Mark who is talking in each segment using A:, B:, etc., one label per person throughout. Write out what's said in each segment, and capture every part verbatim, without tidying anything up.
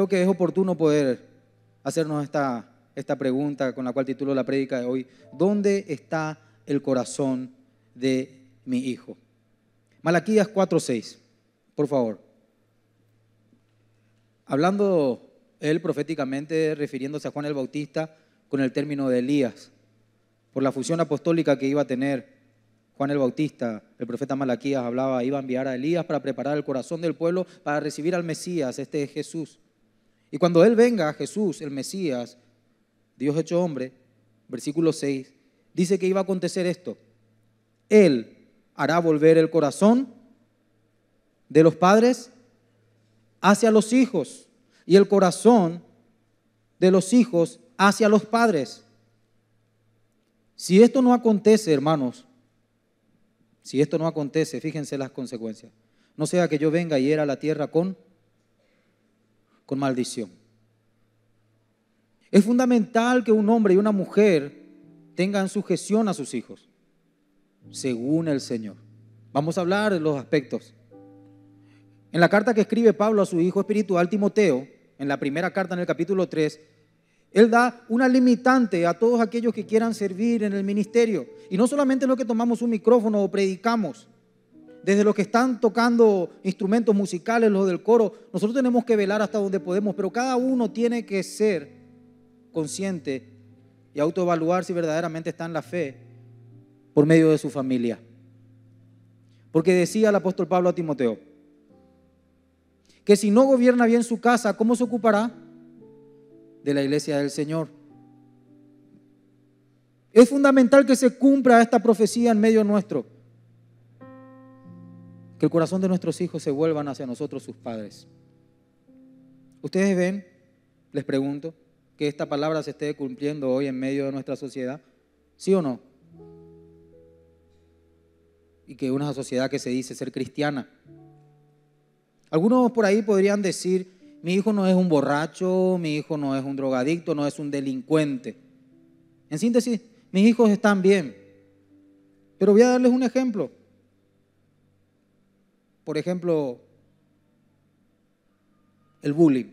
A: creo que es oportuno poder hacernos esta, esta pregunta con la cual titulo la prédica de hoy. ¿Dónde está el corazón de mi hijo? Malaquías cuatro seis, por favor. Hablando él proféticamente, refiriéndose a Juan el Bautista con el término de Elías, por la función apostólica que iba a tener Juan el Bautista, el profeta Malaquías hablaba, iba a enviar a Elías para preparar el corazón del pueblo para recibir al Mesías, este es Jesús. Y cuando él venga, Jesús, el Mesías, Dios hecho hombre, versículo seis, dice que iba a acontecer esto. Él hará volver el corazón de los padres hacia los hijos y el corazón de los hijos hacia los padres. Si esto no acontece, hermanos, si esto no acontece, fíjense las consecuencias. No sea que yo venga y hiera la tierra con, con maldición. Es fundamental que un hombre y una mujer tengan sujeción a sus hijos, según el Señor. Vamos a hablar de los aspectos. En la carta que escribe Pablo a su hijo espiritual Timoteo, en la primera carta en el capítulo tres, él da una limitante a todos aquellos que quieran servir en el ministerio. Y no solamente los que tomamos un micrófono o predicamos, desde los que están tocando instrumentos musicales, los del coro, nosotros tenemos que velar hasta donde podemos, pero cada uno tiene que ser consciente y autoevaluar si verdaderamente está en la fe por medio de su familia. Porque decía el apóstol Pablo a Timoteo, que si no gobierna bien su casa, ¿cómo se ocupará de la iglesia del Señor? Es fundamental que se cumpla esta profecía en medio nuestro, que el corazón de nuestros hijos se vuelvan hacia nosotros, sus padres. ¿Ustedes ven, les pregunto, que esta palabra se esté cumpliendo hoy en medio de nuestra sociedad? ¿Sí o no? Y que una sociedad que se dice ser cristiana. Algunos por ahí podrían decir, mi hijo no es un borracho, mi hijo no es un drogadicto, no es un delincuente. En síntesis, mis hijos están bien. Pero voy a darles un ejemplo. Por ejemplo, el bullying.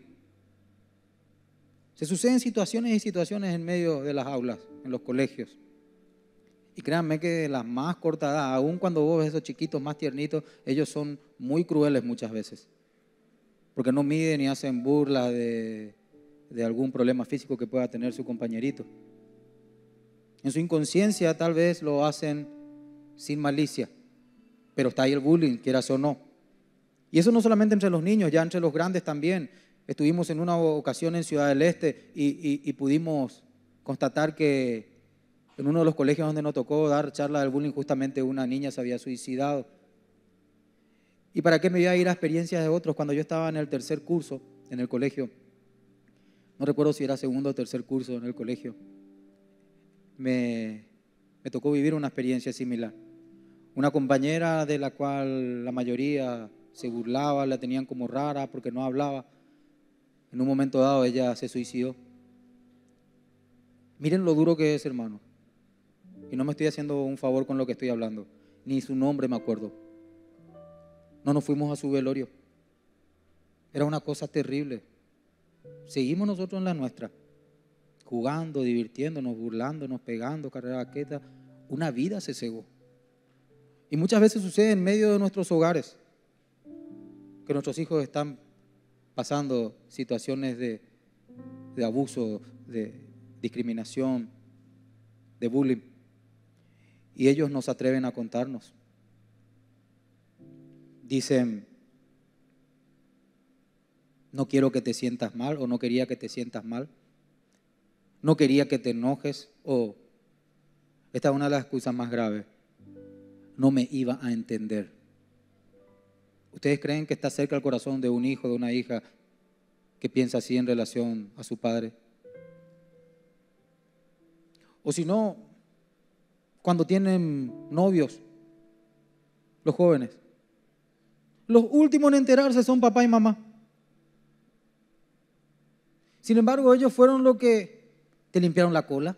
A: Se suceden situaciones y situaciones en medio de las aulas, en los colegios. Y créanme que las más cortas edad, aun cuando vos ves esos chiquitos más tiernitos, ellos son muy crueles muchas veces. Porque no miden ni hacen burla de, de algún problema físico que pueda tener su compañerito. En su inconsciencia tal vez lo hacen sin malicia, pero está ahí el bullying, quieras o no. Y eso no solamente entre los niños, ya entre los grandes también. Estuvimos en una ocasión en Ciudad del Este y, y, y pudimos constatar que en uno de los colegios donde nos tocó dar charla del bullying, justamente una niña se había suicidado. ¿Y para qué me iba a ir a experiencias de otros? Cuando yo estaba en el tercer curso en el colegio, no recuerdo si era segundo o tercer curso en el colegio, me, me tocó vivir una experiencia similar. Una compañera de la cual la mayoría se burlaba, la tenían como rara porque no hablaba. En un momento dado ella se suicidó. Miren lo duro que es, hermano. Y no me estoy haciendo un favor con lo que estoy hablando. Ni su nombre me acuerdo. No nos fuimos a su velorio. Era una cosa terrible. Seguimos nosotros en la nuestra, jugando, divirtiéndonos, burlándonos, pegando, carrera vaqueta. Una vida se cegó. Y muchas veces sucede en medio de nuestros hogares, que nuestros hijos están pasando situaciones de, de abuso, de discriminación, de bullying. Y ellos no se atreven a contarnos. Dicen, no quiero que te sientas mal, o no quería que te sientas mal, no quería que te enojes, o esta es una de las excusas más graves, no me iba a entender. ¿Ustedes creen que está cerca el corazón de un hijo, de una hija que piensa así en relación a su padre? O si no, cuando tienen novios, los jóvenes, los últimos en enterarse son papá y mamá. Sin embargo, ellos fueron los que te limpiaron la cola,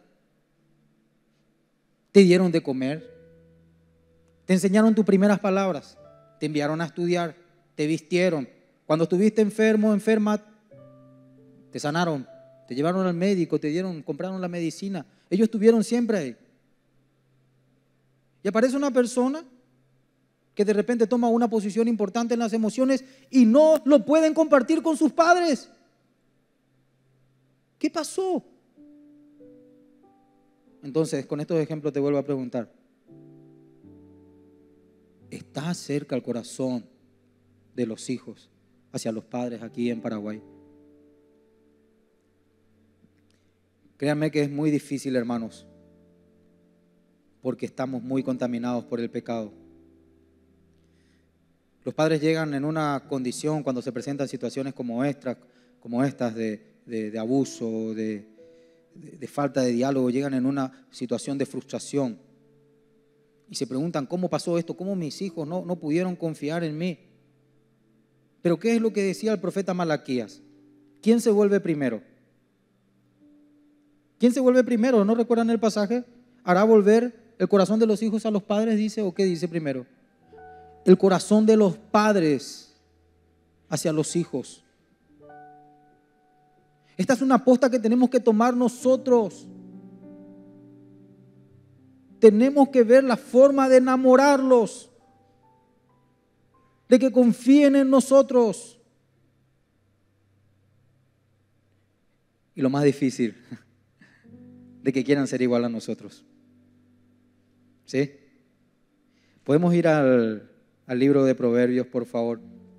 A: te dieron de comer, te enseñaron tus primeras palabras, te enviaron a estudiar, te vistieron. Cuando estuviste enfermo, enferma, te sanaron, te llevaron al médico, te dieron, compraron la medicina. Ellos estuvieron siempre ahí. Y aparece una persona que de repente toma una posición importante en las emociones y no lo pueden compartir con sus padres. ¿Qué pasó? Entonces, con estos ejemplos te vuelvo a preguntar. ¿Está cerca el corazón de los hijos hacia los padres aquí en Paraguay? Créanme que es muy difícil, hermanos, porque estamos muy contaminados por el pecado. Los padres llegan en una condición cuando se presentan situaciones como estas, como estas de, de, de abuso, de, de, de falta de diálogo, llegan en una situación de frustración y se preguntan, ¿cómo pasó esto? ¿Cómo mis hijos no, no pudieron confiar en mí? Pero ¿qué es lo que decía el profeta Malaquías? ¿Quién se vuelve primero? ¿Quién se vuelve primero? ¿No recuerdan el pasaje? ¿Hará volver el corazón de los hijos a los padres, dice? ¿O qué dice primero? El corazón de los padres hacia los hijos. Esta es una posta que tenemos que tomar nosotros. Tenemos que ver la forma de enamorarlos, de que confíen en nosotros. Y lo más difícil, de que quieran ser igual a nosotros. ¿Sí? Podemos ir al, al libro de Proverbios, por favor.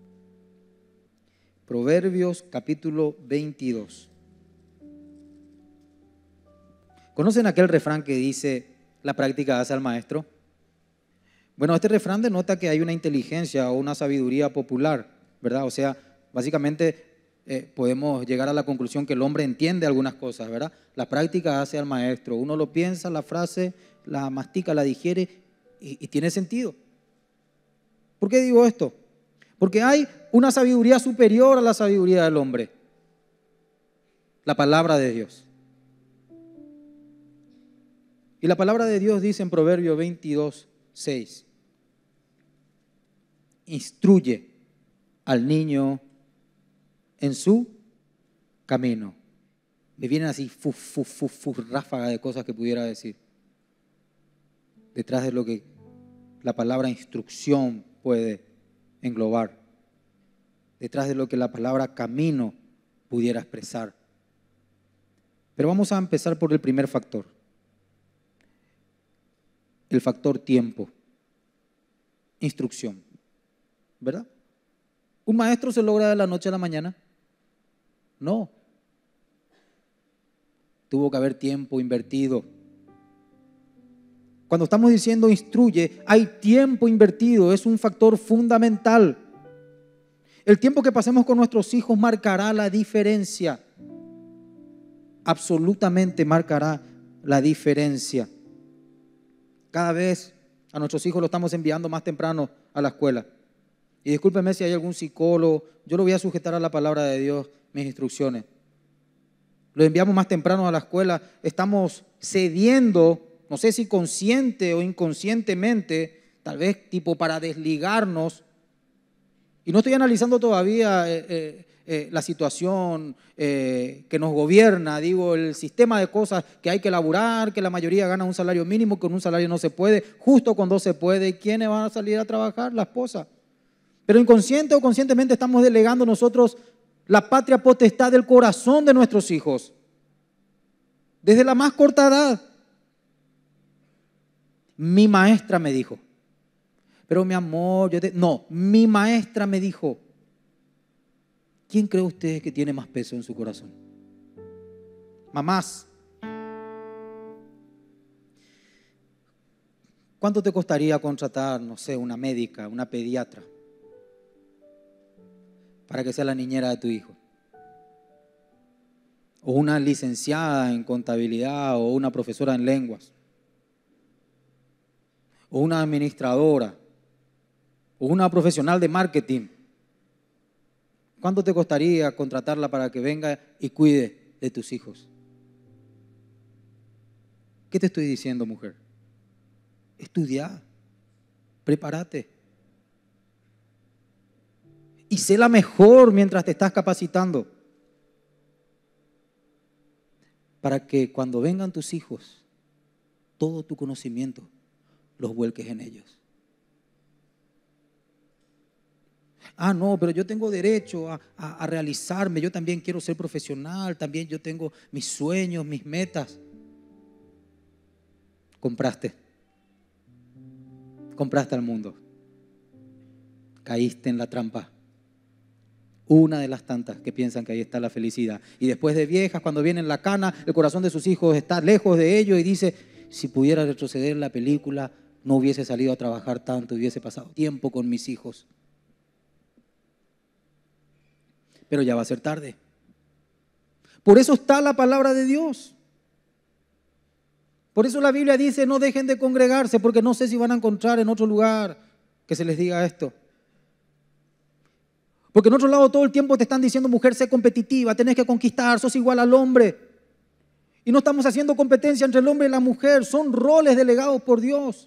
A: Proverbios capítulo veintidós. ¿Conocen aquel refrán que dice, la práctica hace al maestro? Bueno, este refrán denota que hay una inteligencia o una sabiduría popular, ¿verdad? O sea, básicamente eh, podemos llegar a la conclusión que el hombre entiende algunas cosas, ¿verdad? La práctica hace al maestro. Uno lo piensa, la frase, la mastica, la digiere y, y tiene sentido. ¿Por qué digo esto? Porque hay una sabiduría superior a la sabiduría del hombre. La palabra de Dios. Y la palabra de Dios dice en Proverbios veintidós, seis. Instruye al niño en su camino. Me vienen así, fuf, fuf, fuf, fuf, ráfaga de cosas que pudiera decir. Detrás de lo que la palabra instrucción puede englobar. Detrás de lo que la palabra camino pudiera expresar. Pero vamos a empezar por el primer factor. El factor tiempo. Instrucción. ¿Verdad? ¿Un maestro se logra de la noche a la mañana? No. Tuvo que haber tiempo invertido. Cuando estamos diciendo instruye, hay tiempo invertido, es un factor fundamental. El tiempo que pasemos con nuestros hijos marcará la diferencia. Absolutamente marcará la diferencia. Cada vez a nuestros hijos los estamos enviando más temprano a la escuela. Y discúlpenme si hay algún psicólogo, yo lo voy a sujetar a la palabra de Dios, mis instrucciones. Los enviamos más temprano a la escuela, estamos cediendo, no sé si consciente o inconscientemente, tal vez tipo para desligarnos. Y no estoy analizando todavía eh, eh, eh, la situación eh, que nos gobierna, digo, el sistema de cosas que hay que elaborar, que la mayoría gana un salario mínimo, que con un salario no se puede, justo cuando se puede. ¿Quiénes van a salir a trabajar? La esposa. Pero inconsciente o conscientemente estamos delegando nosotros la patria potestad del corazón de nuestros hijos. Desde la más corta edad. Mi maestra me dijo. Pero mi amor, yo te... No, mi maestra me dijo. ¿Quién cree usted que tiene más peso en su corazón? Mamás. ¿Cuánto te costaría contratar, no sé, una médica, una pediatra, para que sea la niñera de tu hijo? O una licenciada en contabilidad, o una profesora en lenguas, o una administradora, o una profesional de marketing. ¿Cuánto te costaría contratarla para que venga y cuide de tus hijos? ¿Qué te estoy diciendo, mujer? Estudia, prepárate. Y sé la mejor mientras te estás capacitando. para que cuando vengan tus hijos, todo tu conocimiento los vuelques en ellos. Ah, no, pero yo tengo derecho a, a, a realizarme, yo también quiero ser profesional, también yo tengo mis sueños, mis metas. Compraste, compraste al mundo, caíste en la trampa. Una de las tantas que piensan que ahí está la felicidad. Y después de viejas, cuando vienen la cana, el corazón de sus hijos está lejos de ellos y dice, si pudiera retroceder la película, no hubiese salido a trabajar tanto, hubiese pasado tiempo con mis hijos. Pero ya va a ser tarde. Por eso está la palabra de Dios. Por eso la Biblia dice, no dejen de congregarse, porque no sé si van a encontrar en otro lugar que se les diga esto. Porque en otro lado todo el tiempo te están diciendo, mujer, sé competitiva, tenés que conquistar, sos igual al hombre. Y no estamos haciendo competencia entre el hombre y la mujer, son roles delegados por Dios.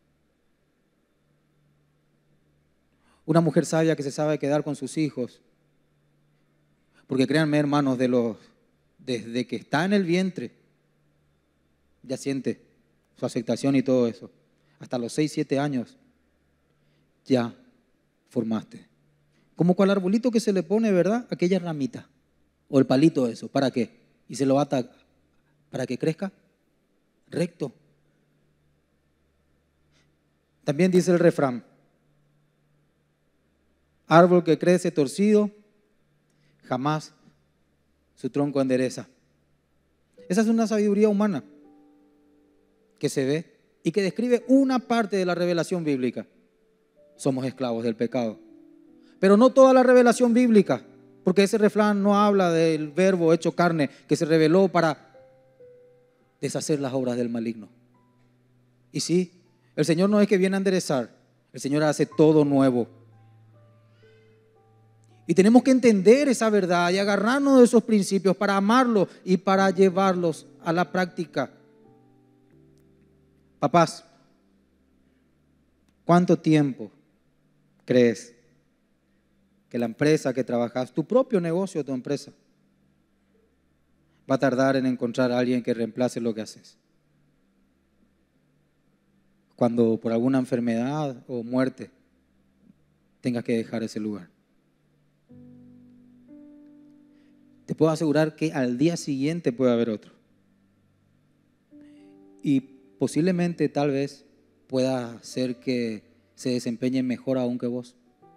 A: Una mujer sabia que se sabe quedar con sus hijos. Porque créanme, hermanos, de los, desde que está en el vientre, ya siente su aceptación y todo eso. Hasta los seis, siete años, ya formaste. Como cual arbolito que se le pone, ¿verdad? Aquella ramita o el palito eso. ¿Para qué? Y se lo ata para que crezca recto. También dice el refrán, árbol que crece torcido, jamás su tronco endereza. Esa es una sabiduría humana que se ve y que describe una parte de la revelación bíblica. Somos esclavos del pecado. Pero no toda la revelación bíblica, porque ese refrán no habla del verbo hecho carne que se reveló para deshacer las obras del maligno. Y sí, el Señor no es que viene a enderezar, el Señor hace todo nuevo. Y tenemos que entender esa verdad y agarrarnos de esos principios para amarlos y para llevarlos a la práctica. Papás, ¿cuánto tiempo crees que la empresa que trabajas, tu propio negocio, tu empresa, va a tardar en encontrar a alguien que reemplace lo que haces? Cuando por alguna enfermedad o muerte tengas que dejar ese lugar. Te puedo asegurar que al día siguiente puede haber otro. Y posiblemente, tal vez, pueda ser que se desempeñe mejor aún que vos.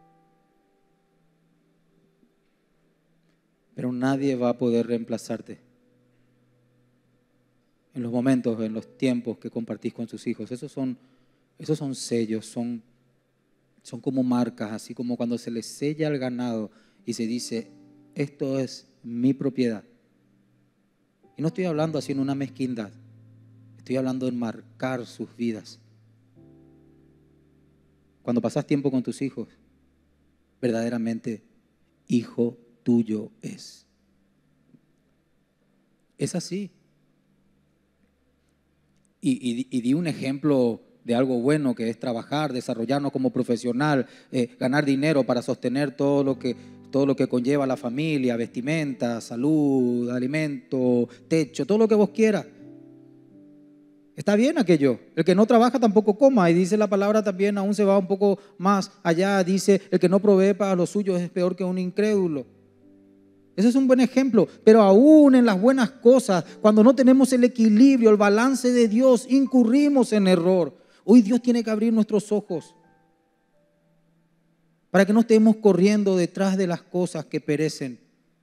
A: Pero nadie va a poder reemplazarte en los momentos, en los tiempos que compartís con sus hijos. Esos son, esos son sellos, son, son como marcas, así como cuando se les sella al ganado y se dice, esto es mi propiedad. Y no estoy hablando así en una mezquindad, estoy hablando en marcar sus vidas. Cuando pasás tiempo con tus hijos, verdaderamente hijo tuyo es. Es así. Y, y, y di un ejemplo de algo bueno que es trabajar, desarrollarnos como profesional, eh, ganar dinero para sostener todo lo que, todo lo que conlleva la familia, vestimenta, salud, alimento, techo, todo lo que vos quieras. Está bien aquello. El que no trabaja tampoco coma. Y dice la palabra también, aún se va un poco más allá, dice, el que no provee para los suyos es peor que un incrédulo. Ese es un buen ejemplo, pero aún en las buenas cosas, cuando no tenemos el equilibrio, el balance de Dios, incurrimos en error. Hoy Dios tiene que abrir nuestros ojos para que no estemos corriendo detrás de las cosas que perecen.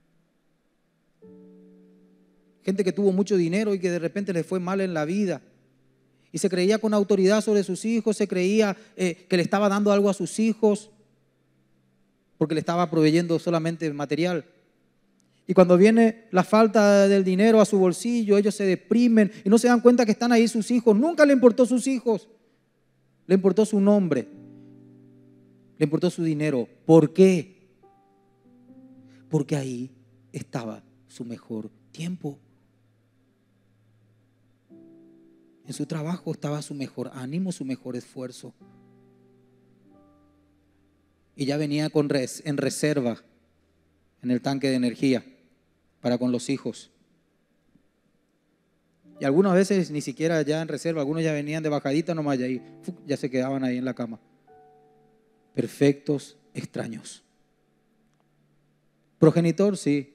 A: Gente que tuvo mucho dinero y que de repente les fue mal en la vida y se creía con autoridad sobre sus hijos, se creía eh, que le estaba dando algo a sus hijos porque le estaba proveyendo solamente material. Y cuando viene la falta del dinero a su bolsillo, ellos se deprimen y no se dan cuenta que están ahí sus hijos. Nunca le importó sus hijos, le importó su nombre, le importó su dinero. ¿Por qué? Porque ahí estaba su mejor tiempo. En su trabajo estaba su mejor ánimo, su mejor esfuerzo. Y ya venía con res, en reserva en el tanque de energía para con los hijos. Y algunas veces ni siquiera ya en reserva, algunos ya venían de bajadita nomás y ahí, ya se quedaban ahí en la cama. Perfectos extraños. Progenitor, sí,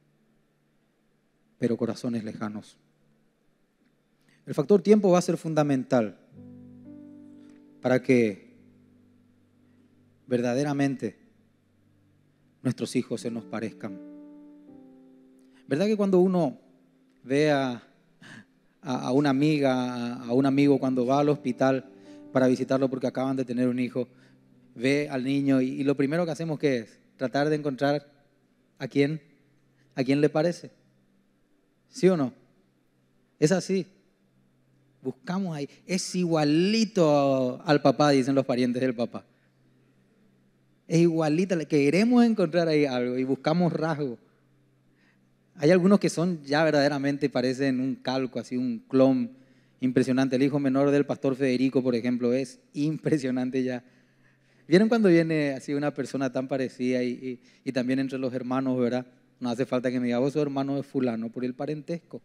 A: pero corazones lejanos. El factor tiempo va a ser fundamental para que verdaderamente nuestros hijos se nos parezcan. ¿Verdad que cuando uno ve a, a, a una amiga, a, a un amigo cuando va al hospital para visitarlo porque acaban de tener un hijo, ve al niño y, y lo primero que hacemos ¿qué es? Tratar de encontrar a quién, a quién le parece. ¿Sí o no? Es así. Buscamos ahí. Es igualito al papá, dicen los parientes del papá. Es igualita, queremos encontrar ahí algo y buscamos rasgos. Hay algunos que son ya verdaderamente parecen un calco, así un clon impresionante. El hijo menor del pastor Federico, por ejemplo, es impresionante ya. ¿Vieron cuando viene así una persona tan parecida y, y, y también entre los hermanos, verdad? No hace falta que me diga, vos sos hermano de fulano por el parentesco.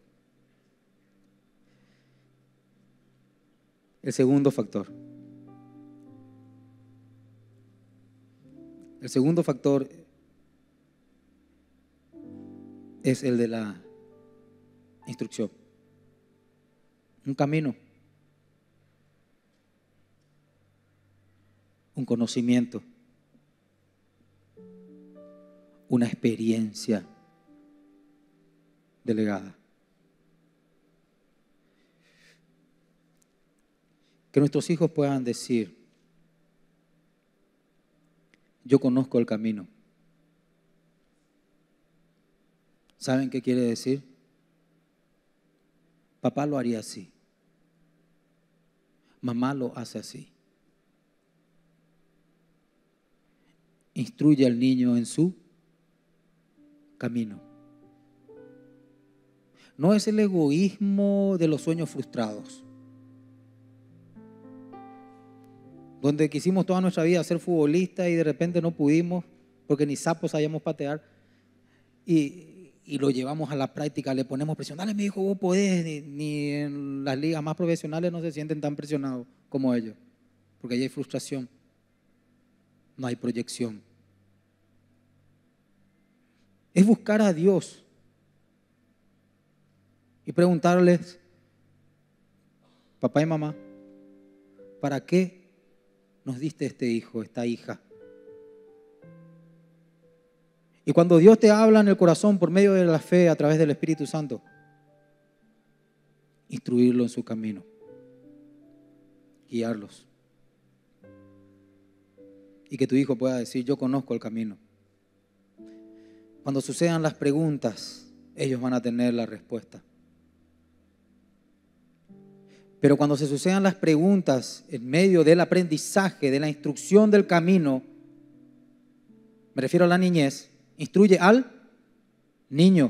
A: El segundo factor. El segundo factor es el de la instrucción. Un camino. Un conocimiento. Una experiencia delegada. Que nuestros hijos puedan decir, yo conozco el camino. ¿Saben qué quiere decir? Papá lo haría así. Mamá lo hace así. Instruye al niño en su camino. No es el egoísmo de los sueños frustrados, donde quisimos toda nuestra vida ser futbolistas y de repente no pudimos porque ni sapos sabíamos patear y, y lo llevamos a la práctica, le ponemos presión. Dale, mi hijo, vos podés. Ni, ni en las ligas más profesionales no se sienten tan presionados como ellos, porque ahí hay frustración, no hay proyección. Es buscar a Dios y preguntarles, papá y mamá, ¿para qué nos diste este hijo, esta hija? Y cuando Dios te habla en el corazón por medio de la fe a través del Espíritu Santo, instruirlo en su camino, guiarlos. Y que tu hijo pueda decir, yo conozco el camino. Cuando sucedan las preguntas, ellos van a tener la respuesta. Pero cuando se sucedan las preguntas en medio del aprendizaje, de la instrucción del camino, me refiero a la niñez, instruye al niño.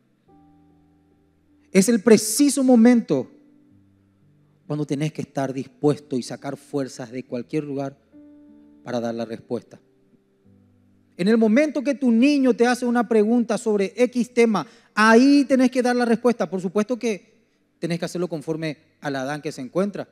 A: Es el preciso momento cuando tenés que estar dispuesto y sacar fuerzas de cualquier lugar para dar la respuesta. En el momento que tu niño te hace una pregunta sobre X tema, ahí tenés que dar la respuesta. Por supuesto que tenés que hacerlo conforme a la edad en que se encuentra.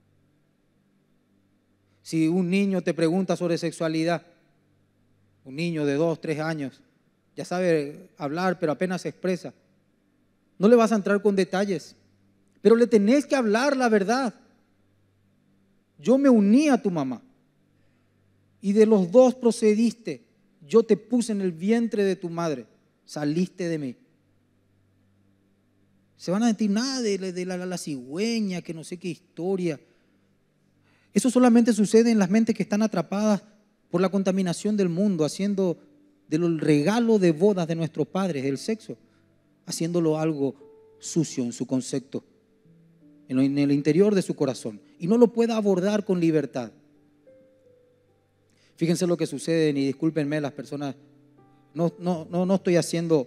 A: Si un niño te pregunta sobre sexualidad, un niño de dos, tres años, ya sabe hablar, pero apenas se expresa, no le vas a entrar con detalles, pero le tenés que hablar la verdad. Yo me uní a tu mamá y de los dos procediste. Yo te puse en el vientre de tu madre, saliste de mí. Se van a decir nada de, de la, la, la cigüeña, que no sé qué historia. Eso solamente sucede en las mentes que están atrapadas por la contaminación del mundo, haciendo del regalo de bodas de nuestros padres, el sexo, haciéndolo algo sucio en su concepto, en, lo, en el interior de su corazón, y no lo pueda abordar con libertad. Fíjense lo que sucede, y discúlpenme las personas, no, no, no, no estoy haciendo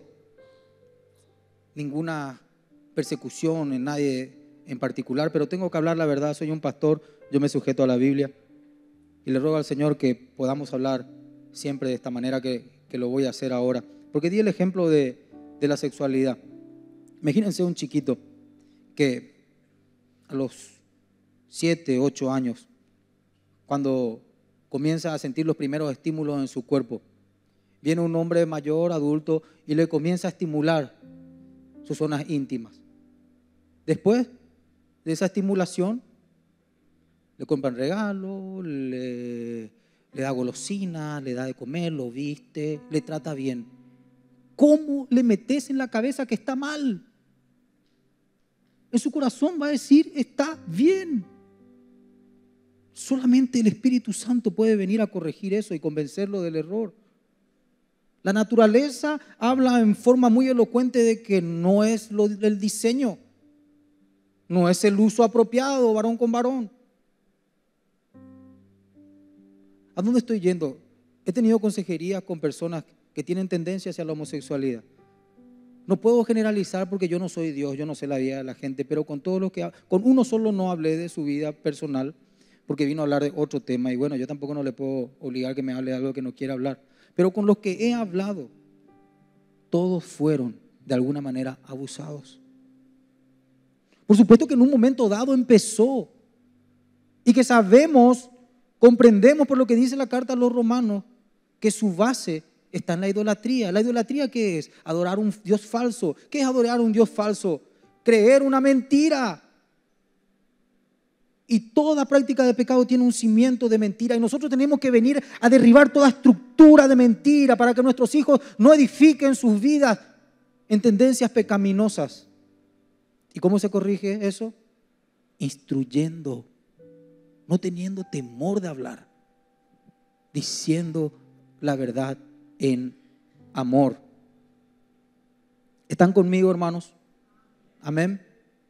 A: ninguna persecución en nadie en particular, pero tengo que hablar la verdad. Soy un pastor, yo me sujeto a la Biblia y le ruego al Señor que podamos hablar siempre de esta manera que, que lo voy a hacer ahora, porque di el ejemplo de, de la sexualidad. Imagínense un chiquito que a los siete, ocho años, cuando comienza a sentir los primeros estímulos en su cuerpo, viene un hombre mayor, adulto, y le comienza a estimular sus zonas íntimas. Después de esa estimulación, le compran regalos, le, le da golosina, le da de comer, lo viste, le trata bien. ¿Cómo le metes en la cabeza que está mal? En su corazón va a decir, está bien. Solamente el Espíritu Santo puede venir a corregir eso y convencerlo del error. La naturaleza habla en forma muy elocuente de que no es lo del diseño, no es el uso apropiado, varón con varón. ¿A dónde estoy yendo? He tenido consejerías con personas que tienen tendencia hacia la homosexualidad. No puedo generalizar porque yo no soy Dios, yo no sé la vida de la gente, pero con todo lo que con uno solo no hablé de su vida personal porque vino a hablar de otro tema y bueno, yo tampoco no le puedo obligar que me hable de algo que no quiera hablar. Pero con los que he hablado, todos fueron de alguna manera abusados. Por supuesto que en un momento dado empezó y que sabemos, comprendemos por lo que dice la carta a los romanos, que su base está en la idolatría. ¿La idolatría qué es? Adorar un Dios falso. ¿Qué es adorar un Dios falso? Creer una mentira. Y toda práctica de pecado tiene un cimiento de mentira. Y nosotros tenemos que venir a derribar toda estructura de mentira para que nuestros hijos no edifiquen sus vidas en tendencias pecaminosas. ¿Y cómo se corrige eso? Instruyendo, no teniendo temor de hablar, diciendo la verdad en amor. ¿Están conmigo, hermanos? Amén.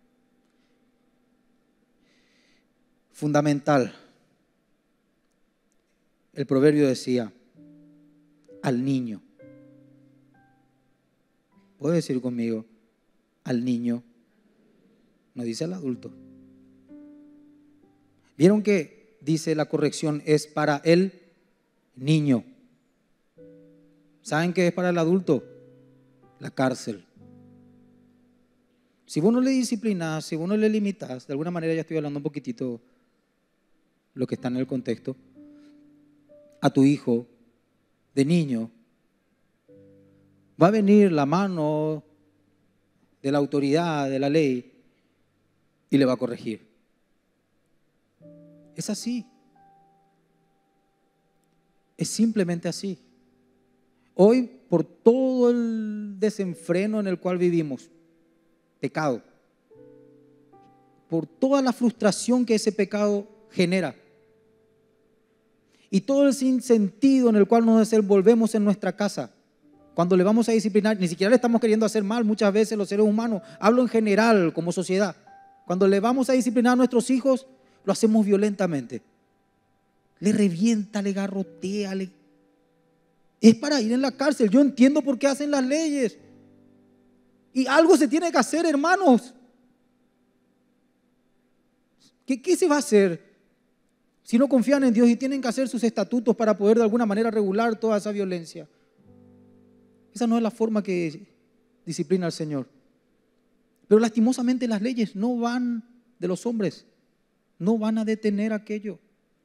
A: Fundamental. El proverbio decía, al niño. ¿Puede decir conmigo? Al niño. No dice al adulto. ¿Vieron que dice la corrección es para el niño? ¿Saben qué es para el adulto? La cárcel. Si vos no le disciplinas, si vos no le limitas, de alguna manera ya estoy hablando un poquitito lo que está en el contexto, a tu hijo de niño, va a venir la mano de la autoridad, de la ley, y le va a corregir. Es así. Es simplemente así. Hoy, por todo el desenfreno en el cual vivimos, pecado, por toda la frustración que ese pecado genera y todo el sinsentido en el cual nos desenvolvemos en nuestra casa, cuando le vamos a disciplinar, ni siquiera le estamos queriendo hacer mal muchas veces los seres humanos, hablo en general como sociedad. Cuando le vamos a disciplinar a nuestros hijos, lo hacemos violentamente. Le revienta, le garrotea, le... es para ir en la cárcel. Yo entiendo por qué hacen las leyes. Y algo se tiene que hacer, hermanos. ¿Qué, qué se va a hacer si no confían en Dios y tienen que hacer sus estatutos para poder de alguna manera regular toda esa violencia? Esa no es la forma que disciplina al Señor. Pero lastimosamente las leyes no van de los hombres, no van a detener aquello.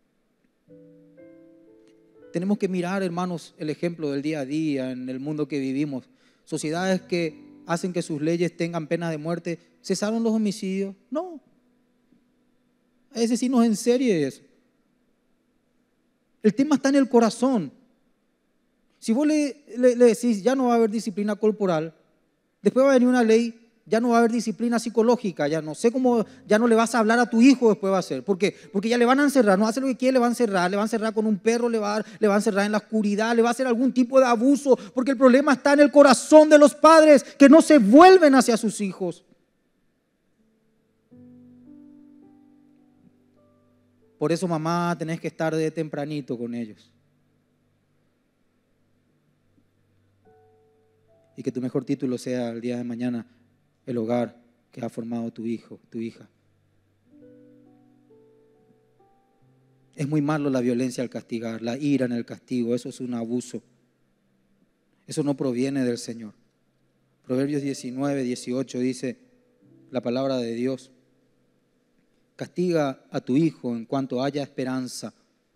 A: Tenemos que mirar, hermanos, el ejemplo del día a día en el mundo que vivimos. Sociedades que hacen que sus leyes tengan pena de muerte. ¿Cesaron los homicidios? No. Hay asesinos en serie. Eso. El tema está en el corazón. Si vos le, le, le decís, ya no va a haber disciplina corporal, después va a venir una ley, ya no va a haber disciplina psicológica, ya no sé cómo, ya no le vas a hablar a tu hijo después va a ser. ¿Por qué? Porque ya le van a encerrar, no hace lo que quiere, le va a encerrar, le va a encerrar con un perro, le va a, dar, le va a encerrar en la oscuridad, le va a hacer algún tipo de abuso, porque el problema está en el corazón de los padres que no se vuelven hacia sus hijos. Por eso, mamá, tenés que estar de tempranito con ellos. Y que tu mejor título sea el día de mañana el hogar que ha formado tu hijo, tu hija. Es muy malo la violencia al castigar, la ira en el castigo, eso es un abuso. Eso no proviene del Señor. Proverbios diecinueve, dieciocho dice, la palabra de Dios. Castiga a tu hijo en cuanto haya esperanza,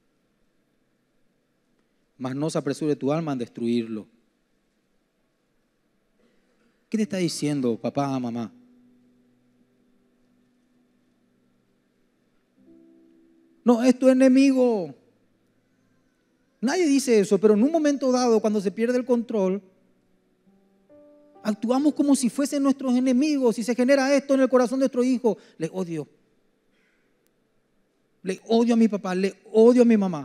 A: mas no se apresure tu alma en destruirlo. ¿Qué te está diciendo papá, mamá? No, es tu enemigo. Nadie dice eso, pero en un momento dado, cuando se pierde el control, actuamos como si fuesen nuestros enemigos. Si se genera esto en el corazón de nuestro hijo, le odio. Le odio a mi papá, le odio a mi mamá.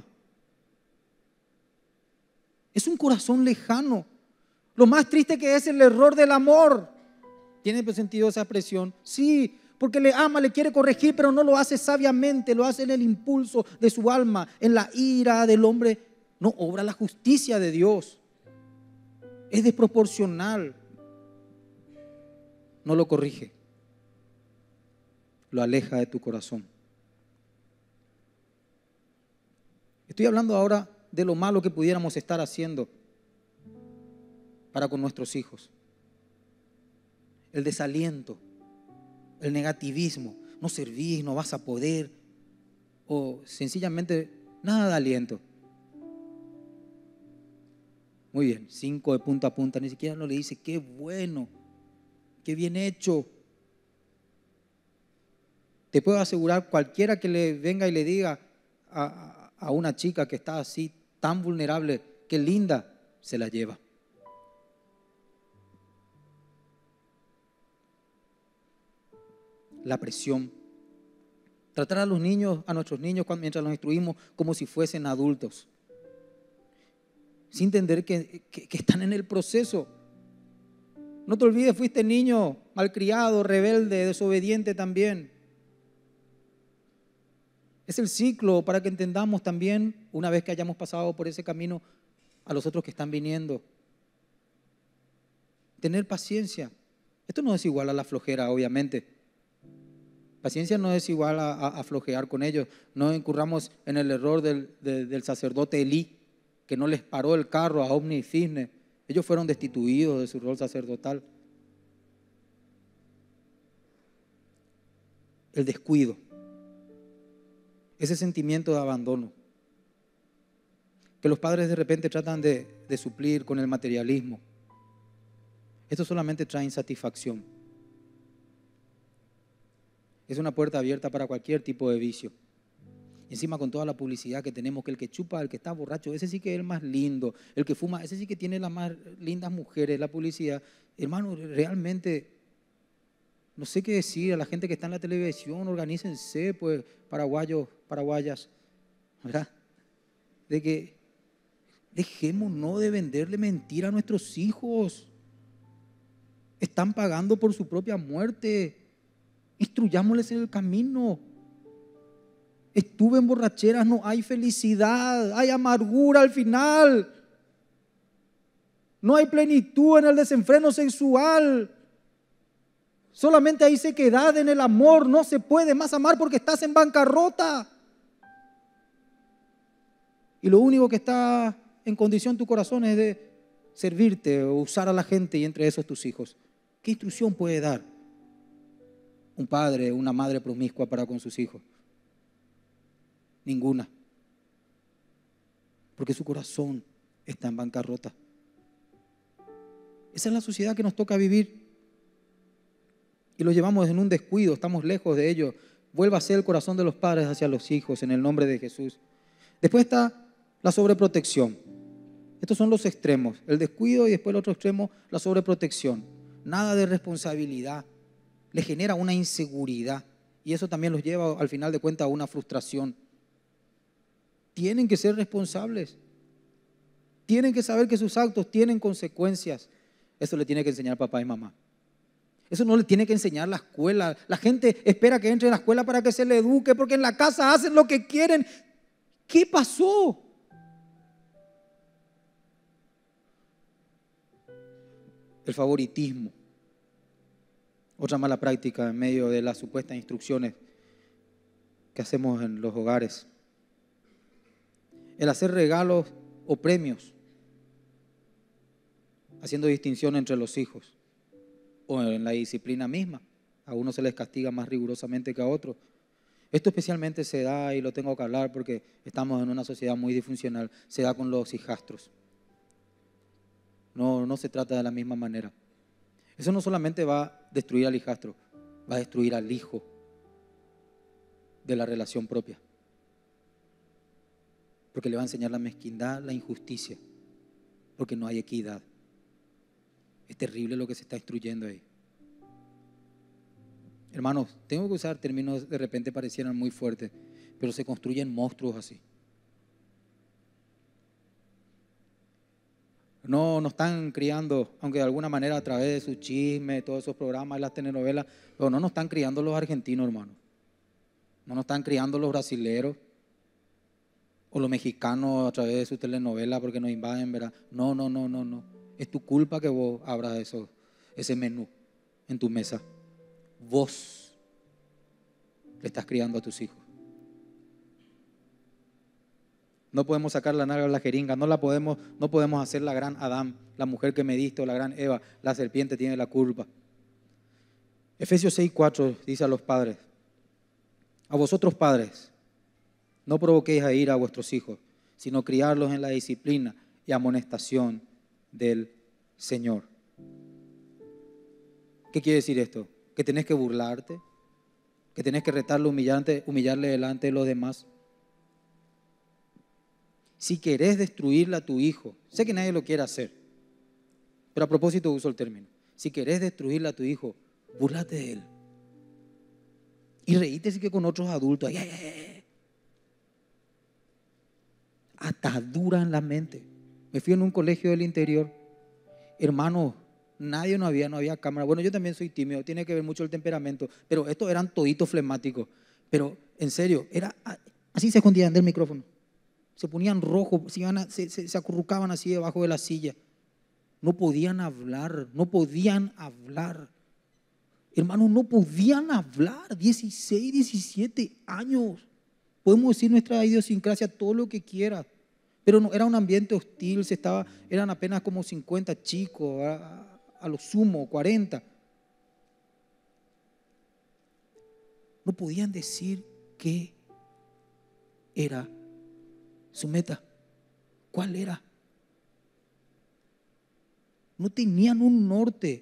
A: Es un corazón lejano. Lo más triste que es el error del amor. ¿Tiene sentido esa expresión? Sí, porque le ama, le quiere corregir, pero no lo hace sabiamente, lo hace en el impulso de su alma, en la ira del hombre. No obra la justicia de Dios. Es desproporcional. No lo corrige. Lo aleja de tu corazón. Estoy hablando ahora de lo malo que pudiéramos estar haciendo para con nuestros hijos. El desaliento, el negativismo, no servís, no vas a poder, o sencillamente nada de aliento. Muy bien, cinco de punta a punta, ni siquiera no le dice, qué bueno, qué bien hecho. Te puedo asegurar, cualquiera que le venga y le diga a, a una chica que está así, tan vulnerable, qué linda, se la lleva. La presión. Tratar a los niños, a nuestros niños, mientras los instruimos, como si fuesen adultos. Sin entender que, que, que están en el proceso. No te olvides, fuiste niño malcriado, rebelde, desobediente también. Es el ciclo para que entendamos también, una vez que hayamos pasado por ese camino, a los otros que están viniendo. Tener paciencia. Esto no es igual a la flojera, obviamente. Paciencia no es igual a, a, a flojear con ellos. No incurramos en el error del, de, del sacerdote Elí, que no les paró el carro a Ofni y Finees. Ellos fueron destituidos de su rol sacerdotal. El descuido. Ese sentimiento de abandono. Que los padres de repente tratan de, de suplir con el materialismo. Esto solamente trae insatisfacción. Es una puerta abierta para cualquier tipo de vicio. Encima con toda la publicidad que tenemos, que el que chupa, el que está borracho, ese sí que es el más lindo. El que fuma, ese sí que tiene las más lindas mujeres, la publicidad. Hermano, realmente, no sé qué decir a la gente que está en la televisión, organícense, pues, paraguayos, paraguayas, ¿verdad? De que dejémonos de venderle mentira a nuestros hijos. Están pagando por su propia muerte. Instruyámosles en el camino. Estuve en borracheras, no hay felicidad, hay amargura al final. No hay plenitud en el desenfreno sexual. Solamente hay sequedad en el amor. No se puede más amar porque estás en bancarrota. Y lo único que está en condición tu corazón es de servirte o usar a la gente, y entre esos tus hijos. ¿Qué instrucción puede dar un padre, una madre promiscua para con sus hijos? Ninguna. Porque su corazón está en bancarrota. Esa es la sociedad que nos toca vivir. Y lo llevamos en un descuido, estamos lejos de ello. Vuelva a ser el corazón de los padres hacia los hijos en el nombre de Jesús. Después está la sobreprotección. Estos son los extremos, el descuido y después el otro extremo, la sobreprotección. Nada de responsabilidad. Le genera una inseguridad y eso también los lleva al final de cuentas a una frustración. Tienen que ser responsables. Tienen que saber que sus actos tienen consecuencias. Eso le tiene que enseñar papá y mamá. Eso no le tiene que enseñar la escuela. La gente espera que entre en la escuela para que se le eduque, porque en la casa hacen lo que quieren. ¿Qué pasó? El favoritismo. Otra mala práctica en medio de las supuestas instrucciones que hacemos en los hogares. El hacer regalos o premios, haciendo distinción entre los hijos o en la disciplina misma. A unos se les castiga más rigurosamente que a otros. Esto especialmente se da, y lo tengo que hablar porque estamos en una sociedad muy disfuncional, se da con los hijastros. No, no se trata de la misma manera. Eso no solamente va a destruir al hijastro, va a destruir al hijo de la relación propia. Porque le va a enseñar la mezquindad, la injusticia, porque no hay equidad. Es terrible lo que se está instruyendo ahí. Hermanos, tengo que usar términos de repente parecieran muy fuertes, pero se construyen monstruos así. No nos están criando, aunque de alguna manera a través de sus chismes, todos esos programas, las telenovelas, pero no nos están criando los argentinos, hermanos. No nos están criando los brasileros o los mexicanos a través de sus telenovelas porque nos invaden, ¿verdad? No, no, no, no, no. Es tu culpa que vos abras eso, ese menú en tu mesa. Vos le estás criando a tus hijos. No podemos sacar la nalga a la jeringa, no la podemos, no podemos hacer la gran Adán, la mujer que me diste, o la gran Eva, la serpiente tiene la culpa. Efesios seis cuatro dice a los padres: a vosotros padres, no provoquéis a ira a vuestros hijos, sino criarlos en la disciplina y amonestación del Señor. ¿Qué quiere decir esto? Que tenés que burlarte, que tenés que retarlo, humillarte, humillarle delante de los demás. Si querés destruirle a tu hijo, sé que nadie lo quiere hacer, pero a propósito uso el término. Si querés destruirle a tu hijo, búrlate de él. Y reíte sí que con otros adultos. Ay, ay, ay. Atadura en la mente. Me fui en un colegio del interior. Hermano, nadie no había, no había cámara. Bueno, yo también soy tímido, tiene que ver mucho el temperamento, pero estos eran toditos flemáticos. Pero en serio, era así, se escondían del micrófono. Se ponían rojos, se, iban a, se, se, se acurrucaban así debajo de la silla. No podían hablar, no podían hablar. Hermanos, no podían hablar. dieciséis, diecisiete años. Podemos decir nuestra idiosincrasia, todo lo que quiera. Pero no, era un ambiente hostil, se estaba, eran apenas como cincuenta chicos, a, a lo sumo, cuarenta. No podían decir qué era su meta. ¿Cuál era? No tenían un norte.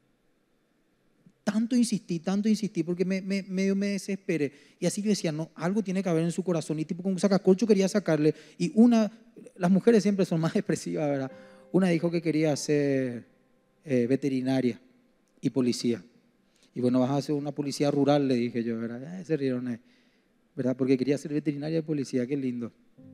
A: Tanto insistí, tanto insistí, porque me, me, medio me desesperé. Y así yo decía, no, algo tiene que haber en su corazón. Y tipo con un sacacorcho quería sacarle. Y una, las mujeres siempre son más expresivas, ¿verdad? Una dijo que quería ser eh, veterinaria y policía. Y bueno, vas a hacer una policía rural, le dije yo, ¿verdad? Eh, se rieron, eh, ¿verdad? Porque quería ser veterinaria y policía, qué lindo.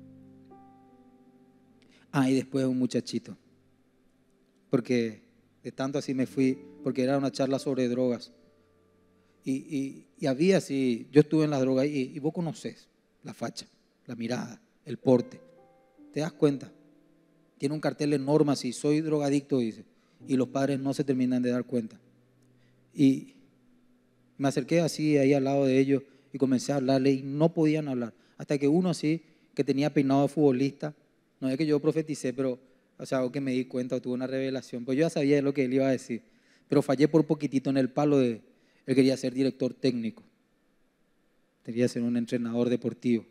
A: Ah, y después un muchachito. Porque de tanto así me fui, porque era una charla sobre drogas. Y, y, y había así, yo estuve en las drogas y, y vos conocés la facha, la mirada, el porte. ¿Te das cuenta? Tiene un cartel enorme así, soy drogadicto, dice. Y los padres no se terminan de dar cuenta. Y me acerqué así ahí al lado de ellos y comencé a hablarle y no podían hablar. Hasta que uno así, que tenía peinado de futbolista, no es que yo profeticé, pero, o sea, o que me di cuenta o tuve una revelación, pues yo ya sabía lo que él iba a decir, pero fallé por poquitito en el palo de, él quería ser director técnico, quería ser un entrenador deportivo.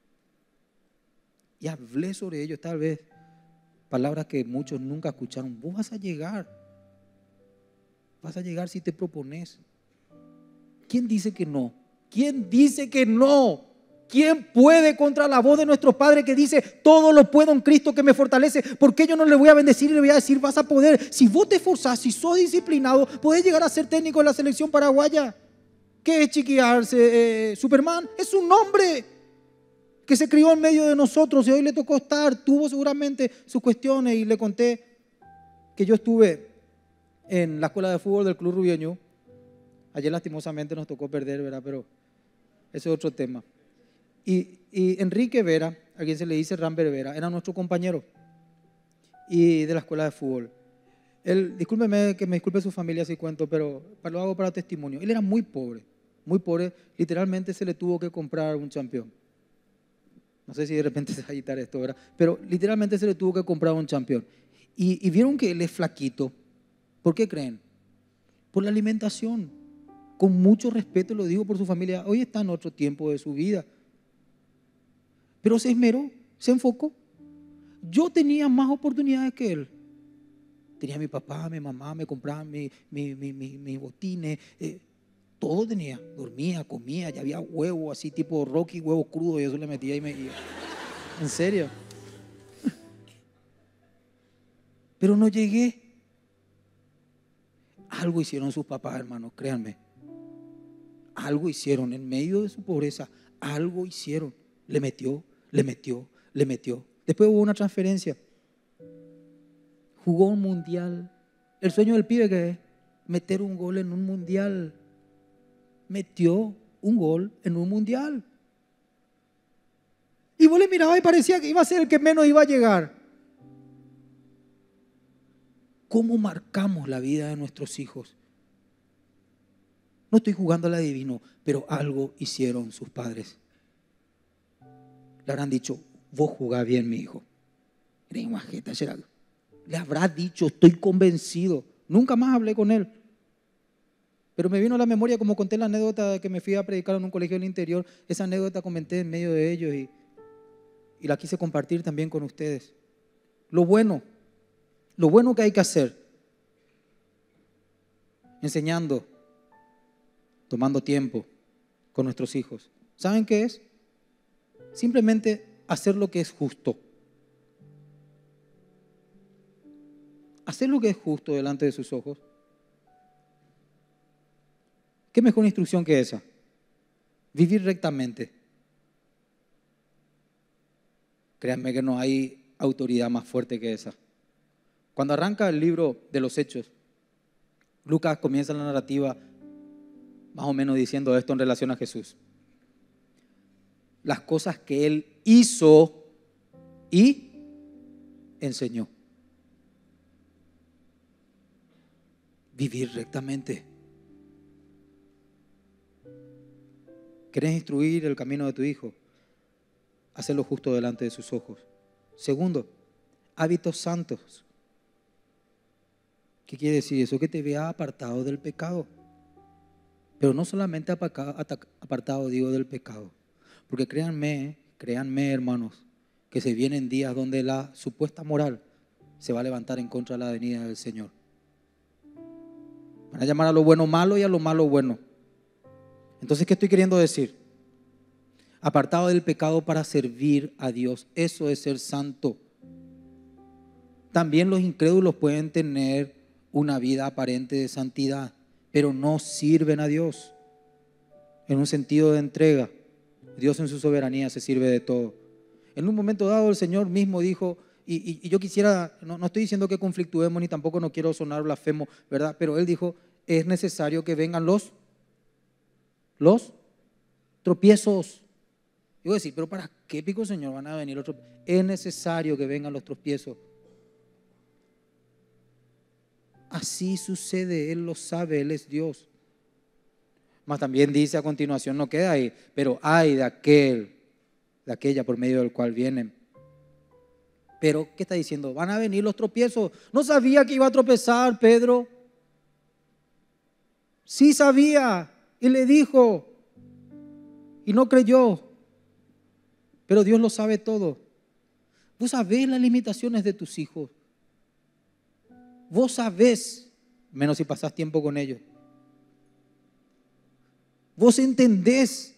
A: Y hablé sobre ello, tal vez, palabras que muchos nunca escucharon. Vos vas a llegar, vas a llegar si te propones. ¿Quién dice que no? ¿Quién dice que no? ¿Quién puede contra la voz de nuestro Padre que dice, todo lo puedo en Cristo que me fortalece? ¿Por qué yo no le voy a bendecir y le voy a decir, vas a poder? Si vos te esforzás, si sos disciplinado, podés llegar a ser técnico de la selección paraguaya. ¿Qué es chiquearse? Eh, Superman es un hombre que se crió en medio de nosotros y hoy le tocó estar, tuvo seguramente sus cuestiones. Y le conté que yo estuve en la escuela de fútbol del Club Rubioñú. Ayer lastimosamente nos tocó perder, ¿verdad? Pero ese es otro tema. Y, y Enrique Vera, a quien se le dice Rambert Vera, era nuestro compañero y de la escuela de fútbol. Él, discúlpeme que me disculpe su familia si cuento, pero lo hago para testimonio. Él era muy pobre, muy pobre, literalmente se le tuvo que comprar un champión. No sé si de repente se va a editar esto, ¿verdad? Pero literalmente se le tuvo que comprar un champión. Y, y vieron que él es flaquito. ¿Por qué creen? Por la alimentación. con mucho respeto lo digo por su familia, hoy está en otro tiempo de su vida. Pero se esmeró, se enfocó. Yo tenía más oportunidades que él. Tenía mi papá, mi mamá, me compraban mis mi, mi, mi, mi botines, eh, todo tenía. Dormía, comía, ya había huevo así tipo Rocky, huevo crudo, y eso le metía y me iba. En serio. Pero no llegué. Algo hicieron sus papás, hermanos, créanme. Algo hicieron en medio de su pobreza. Algo hicieron. Le metió, le metió, le metió. Después hubo una transferencia. Jugó un mundial. El sueño del pibe que es meter un gol en un mundial. Metió un gol en un mundial. Y vos le mirabas y parecía que iba a ser el que menos iba a llegar. ¿Cómo marcamos la vida de nuestros hijos? No estoy jugando al adivino, pero algo hicieron sus padres. Le habrán dicho, vos jugás bien, mi hijo. Le habrá dicho, estoy convencido. Nunca más hablé con él. Pero me vino a la memoria, como conté la anécdota de que me fui a predicar en un colegio del interior. Esa anécdota comenté en medio de ellos y, y la quise compartir también con ustedes. Lo bueno, lo bueno que hay que hacer, enseñando, tomando tiempo con nuestros hijos. ¿Saben qué es? Simplemente hacer lo que es justo. Hacer lo que es justo delante de sus ojos. ¿Qué mejor instrucción que esa? Vivir rectamente. Créanme que no hay autoridad más fuerte que esa. Cuando arranca el libro de los Hechos, Lucas comienza la narrativa más o menos diciendo esto en relación a Jesús. Las cosas que él hizo y enseñó. Vivir rectamente. ¿Querés instruir el camino de tu hijo? Hacerlo justo delante de sus ojos. Segundo, hábitos santos. ¿Qué quiere decir eso? Que te vea apartado del pecado. Pero no solamente apartado, digo, del pecado. Porque créanme, créanme, hermanos, que se vienen días donde la supuesta moral se va a levantar en contra de la venida del Señor. Van a llamar a lo bueno malo y a lo malo bueno. Entonces, ¿qué estoy queriendo decir? Apartado del pecado para servir a Dios. Eso es ser santo. También los incrédulos pueden tener una vida aparente de santidad, pero no sirven a Dios en un sentido de entrega. Dios en su soberanía se sirve de todo. En un momento dado el Señor mismo dijo, y, y, y yo quisiera, no, no estoy diciendo que conflictuemos ni tampoco no quiero sonar blasfemo, ¿verdad? Pero Él dijo, es necesario que vengan los, los tropiezos. Yo voy a decir, pero ¿para qué, pico, Señor, van a venir los tropiezos? Es necesario que vengan los tropiezos. Así sucede, Él lo sabe, Él es Dios. Mas también dice a continuación, no queda ahí, pero hay de aquel, de aquella por medio del cual vienen. Pero, ¿qué está diciendo? Van a venir los tropiezos. ¿No sabía que iba a tropezar Pedro? Sí sabía, y le dijo, y no creyó. Pero Dios lo sabe todo. Vos sabés las limitaciones de tus hijos. Vos sabés, menos si pasás tiempo con ellos. Vos entendés.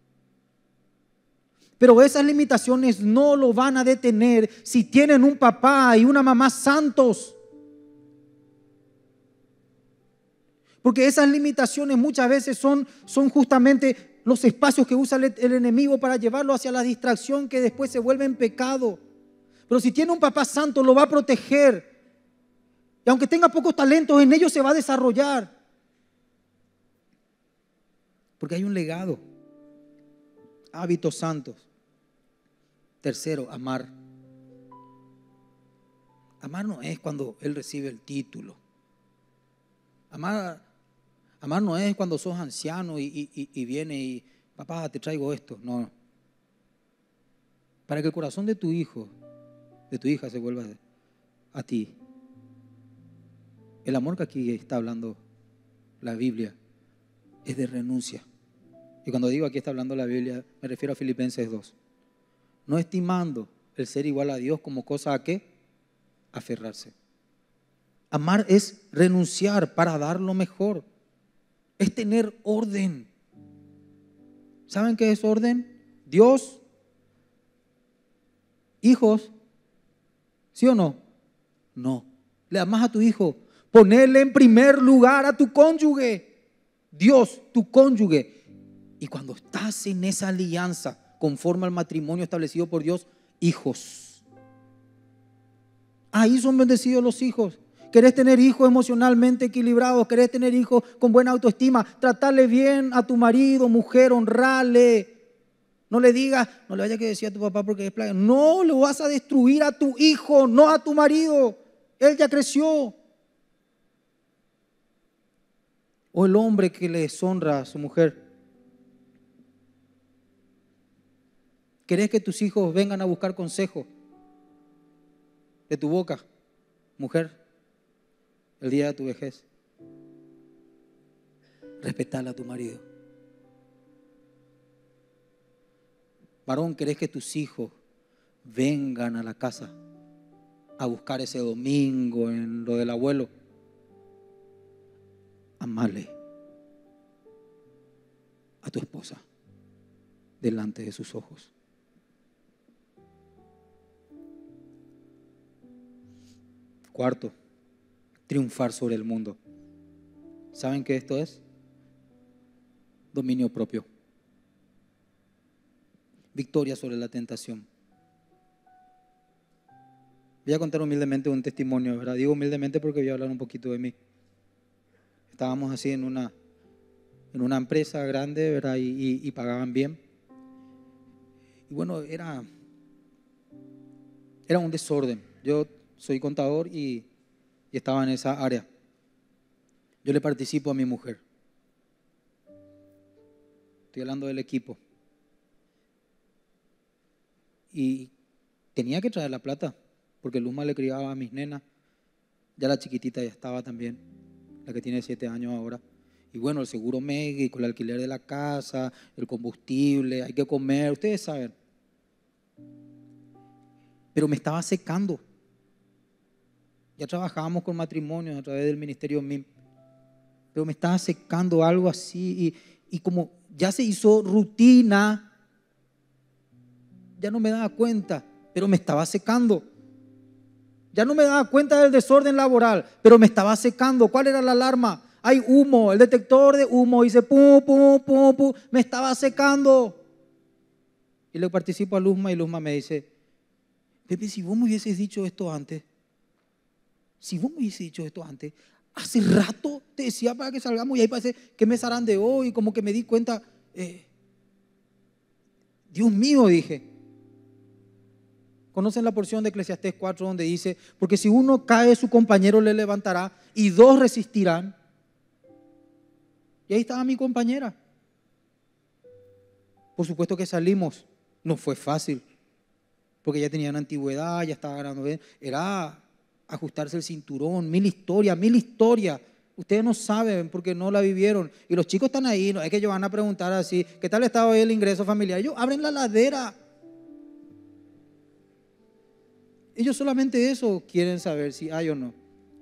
A: Pero esas limitaciones no lo van a detener si tienen un papá y una mamá santos. Porque esas limitaciones muchas veces son, son justamente los espacios que usa el, el enemigo para llevarlo hacia la distracción que después se vuelve en pecado. Pero si tiene un papá santo, lo va a proteger. Y aunque tenga pocos talentos, en ellos se va a desarrollar. Porque hay un legado. Hábitos santos. Tercero, amar. Amar no es cuando él recibe el título. Amar, amar no es cuando sos anciano y, y, y viene y, papá, te traigo esto. No. Para que el corazón de tu hijo, de tu hija se vuelva a ti. El amor que aquí está hablando la Biblia es de renuncia. Y cuando digo aquí está hablando la Biblia, me refiero a Filipenses dos. No estimando el ser igual a Dios como cosa a qué, aferrarse. Amar es renunciar para dar lo mejor. Es tener orden. ¿Saben qué es orden? Dios, hijos, ¿sí o no? No. Le amas a tu hijo. Ponerle en primer lugar a tu cónyuge. Dios, tu cónyuge. Y cuando estás en esa alianza, conforme al matrimonio establecido por Dios, hijos. Ahí son bendecidos los hijos. ¿Querés tener hijos emocionalmente equilibrados? ¿Querés tener hijos con buena autoestima? Tratarle bien a tu marido, mujer, honrarle. No le digas, no le vayas a que decir a tu papá porque es plaga. No, lo vas a destruir a tu hijo, no a tu marido. Él ya creció. O el hombre que le deshonra a su mujer. ¿Querés que tus hijos vengan a buscar consejo de tu boca, mujer, el día de tu vejez? Respetala a tu marido. Varón, ¿querés que tus hijos vengan a la casa a buscar ese domingo en lo del abuelo? Amale a tu esposa delante de sus ojos. Cuarto, triunfar sobre el mundo. ¿Saben qué esto es? Dominio propio. Victoria sobre la tentación. Voy a contar humildemente un testimonio, ¿verdad? Digo humildemente porque voy a hablar un poquito de mí. Estábamos así en una, en una empresa grande, ¿verdad? Y, y, y pagaban bien. Y bueno, era, era un desorden. Yo soy contador y, y estaba en esa área. Yo le participo a mi mujer. Estoy hablando del equipo. Y tenía que traer la plata, porque Luzma le criaba a mis nenas. Ya la chiquitita ya estaba también, la que tiene siete años ahora. Y bueno, el seguro médico, el alquiler de la casa, el combustible, hay que comer, ustedes saben. Pero me estaba secando. Ya trabajábamos con matrimonios a través del ministerio M I M. Pero me estaba secando algo así y, y como ya se hizo rutina, ya no me daba cuenta, pero me estaba secando. Ya no me daba cuenta del desorden laboral, pero me estaba secando. ¿Cuál era la alarma? Hay humo, el detector de humo dice pum, pum, pum, pum. Me estaba secando. Y le participo a Luzma y Luzma me dice, Pepe, si vos me hubieses dicho esto antes, si vos me hubieses dicho esto antes, hace rato te decía para que salgamos y ahí parece que me zarandeó y como que me di cuenta, eh, Dios mío, dije. ¿Conocen la porción de Eclesiastés cuatro donde dice, porque si uno cae, su compañero le levantará y dos resistirán? Y ahí estaba mi compañera. Por supuesto que salimos, no fue fácil, porque ya tenía una antigüedad, ya estaba ganando bien. Era ajustarse el cinturón, mil historias, mil historias. Ustedes no saben porque no la vivieron. Y los chicos están ahí, no es que ellos van a preguntar así, ¿qué tal estaba hoy el ingreso familiar? Ellos abren la ladera. Ellos solamente eso quieren saber si hay o no.